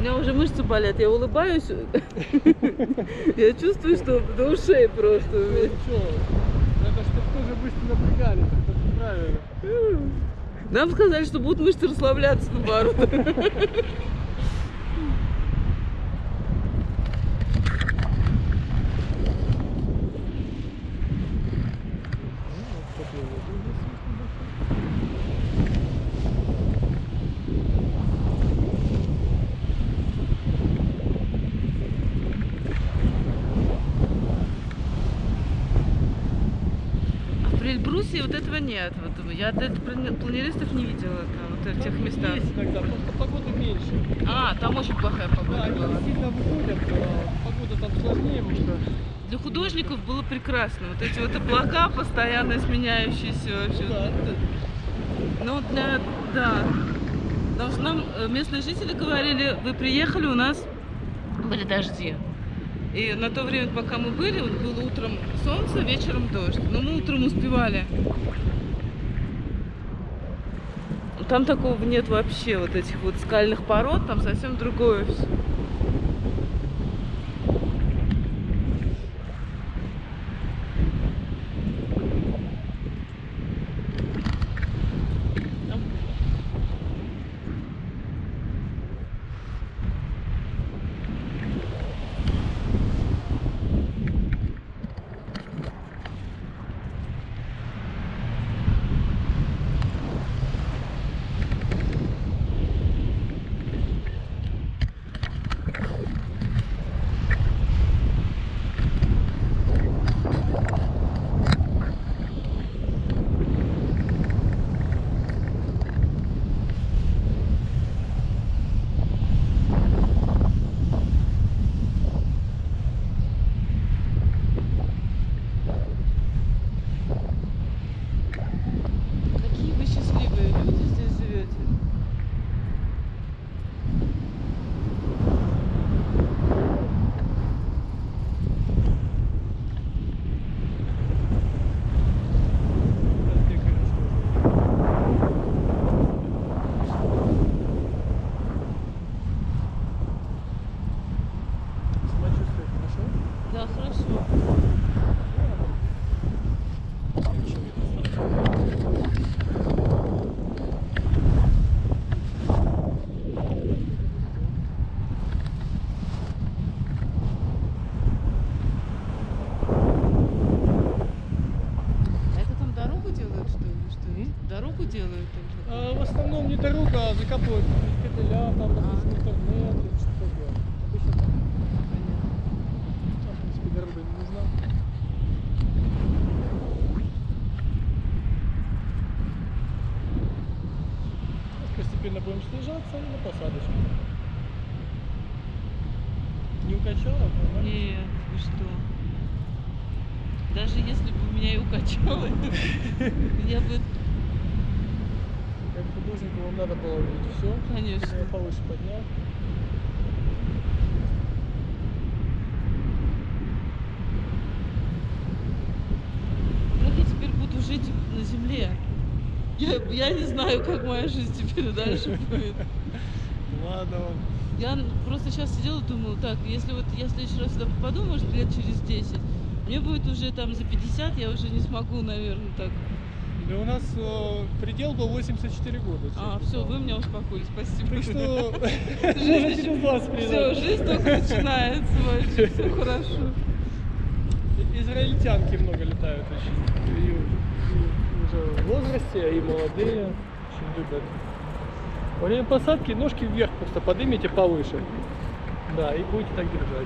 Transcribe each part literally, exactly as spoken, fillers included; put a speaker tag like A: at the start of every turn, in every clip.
A: меня уже мышцы болят, я улыбаюсь, я чувствую, что до ушей просто.
B: Ничего, надо, чтобы тоже быстро напрягались, это правильно.
A: Нам сказали, что будут мышцы расслабляться, наоборот. В Эльбрусе вот этого нет. Вот я планеристов не видела там, вот в тех местах.
B: Есть иногда, просто погоды меньше.
A: А, там очень плохая погода
B: Да,
A: была.
B: они сильно выходят, а погода там сложнее, потому что...
A: Для художников было прекрасно. Вот эти вот облака, постоянно сменяющиеся вообще.
B: Да.
A: Ну, для... Да. Потому что нам местные жители говорили, вы приехали, у нас были дожди. И на то время, пока мы были, вот было утром солнце, вечером дождь. Но мы утром успевали. Там такого нет вообще, вот этих вот скальных пород, там совсем другое все. Дорогу делают уже?
B: А, в основном не дорога, а закапывают кабеля, там, допустим, интернет, или что такое. Обычно там. Там, в принципе, дорога не нужна. Постепенно будем снижаться и на посадочку. Не укачало?
A: Нет, вы что? Даже если бы меня и укачало, я бы...
B: Как художнику вам надо было увидеть все.
A: Конечно.
B: Я повыше поднял.
A: Как я теперь буду жить на земле? Я, я не знаю, как моя жизнь теперь дальше будет.
B: Ладно вам.
A: Я просто сейчас сидела и думала, так, если вот я в следующий раз сюда попаду, может, лет через десять, мне будет уже там за пятьдесят, я уже не смогу, наверное, так.
B: Да у нас э, предел был восемьдесят четыре года.
A: А, все, вы меня успокоили, спасибо.
B: Так что жизнь через вас
A: Все, жизнь только начинается вообще, все хорошо.
B: Израильтянки много летают очень. И, и уже в возрасте, и молодые очень любят. Во время посадки ножки вверх просто поднимите повыше. Да, и будете так держать.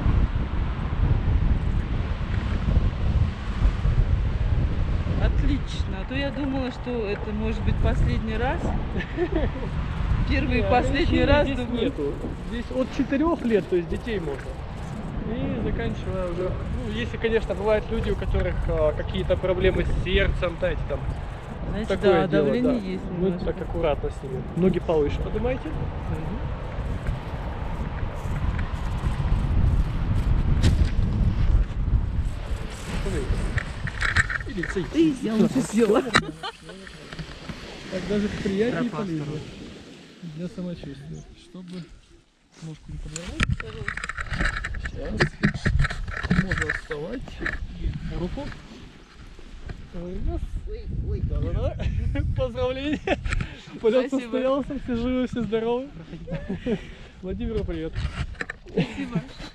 A: Отлично. А то я думала, что это может быть последний раз. Первый и последний раз.
B: Здесь
A: думаю...
B: нету. Здесь от четырёх лет, то есть детей можно. И заканчивая уже. Ну, если, конечно, бывают люди, у которых а, какие-то проблемы с сердцем, знаете, там.
A: Знаете,
B: Такое
A: да,
B: дело,
A: давление
B: да.
A: есть
B: Ну,
A: немножко.
B: так аккуратно с ними. Ноги повыше поднимайте. Или цей.
A: Ты, я лучше съела.
B: Так даже приятнее полезно. Для самочувствия. Чтобы Ножку не подвернуть. Сейчас. Можно вставать. Руку. Раз.
C: Ой, ой.
B: Да-да-да. Поздравления. Полет
A: Спасибо.
B: состоялся. Все живы, все здоровы. Владимиру привет.
A: Спасибо.